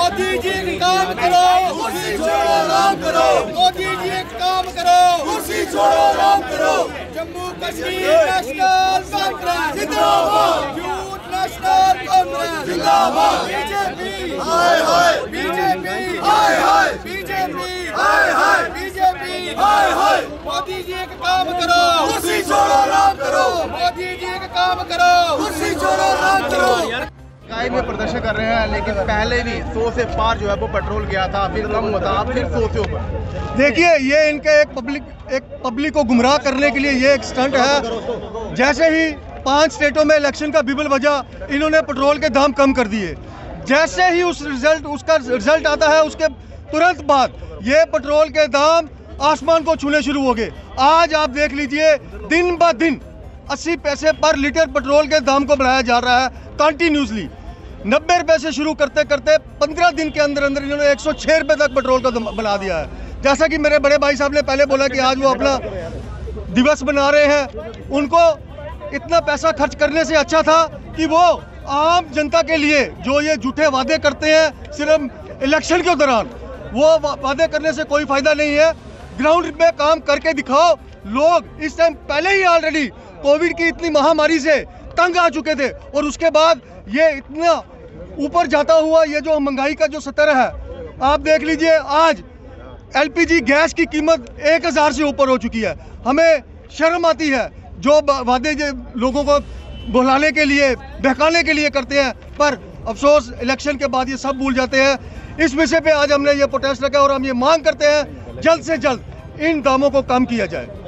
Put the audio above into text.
मोदी जी काम करो, कुर्सी छोड़ो आराम करो। मोदी जी काम करो, कुर्सी छोड़ो आराम करो। जम्मू कश्मीर नेशनल कांग्रेस जिंदाबाद, यूथ नेशनल कांग्रेस जिंदाबाद। बीजेपी हाय हाय, बीजेपी हाय हाय, बीजेपी हाय हाय, बीजेपी हाय हाय। मोदी जी काम करो, कुर्सी छोड़ो आराम करो। मोदी जी काम करो, कुर्सी छोड़ो आराम करो। काय में प्रदर्शन कर रहे हैं, लेकिन पहले भी 100 से पार जो है वो पेट्रोल गया था, फिर कम होता, फिर 100 से ऊपर। देखिए, ये इनके एक पब्लिक को गुमराह करने के लिए ये एक स्टंट है। जैसे ही 5 स्टेटों में इलेक्शन का बिगुल बजा, इन्होंने पेट्रोल के दाम कम कर दिए। जैसे ही उसका रिजल्ट आता है, उसके तुरंत बाद ये पेट्रोल के दाम आसमान को छूने शुरू हो गए। आज आप देख लीजिए, दिन ब दिन 80 पैसे पर लीटर पेट्रोल के दाम को बढ़ाया जा रहा है कंटिन्यूसली। 90 रुपए से शुरू करते करते 15 दिन के अंदर अंदर इन्होंने 106 रुपए तक पेट्रोल का बना दिया है। जैसा कि मेरे बड़े भाई साहब ने पहले बोला कि आज वो अपना दिवस बना रहे हैं, उनको इतना पैसा खर्च करने से अच्छा था कि वो आम जनता के लिए जो ये झूठे वादे करते हैं सिर्फ इलेक्शन के दौरान, वो वादे करने से कोई फायदा नहीं है। ग्राउंड में काम करके दिखाओ। लोग इस टाइम पहले ही ऑलरेडी कोविड की इतनी महामारी से तंग आ चुके थे, और उसके बाद ये इतना ऊपर जाता हुआ ये जो महंगाई का जो स्तर है, आप देख लीजिए। आज एलपीजी गैस की कीमत 1000 से ऊपर हो चुकी है। हमें शर्म आती है जो वादे लोगों को बुलाने के लिए, बहकाने के लिए करते हैं, पर अफसोस इलेक्शन के बाद ये सब भूल जाते हैं। इस विषय पे आज हमने ये प्रोटेस्ट रखा और हम ये मांग करते हैं जल्द से जल्द इन दामों को कम किया जाए।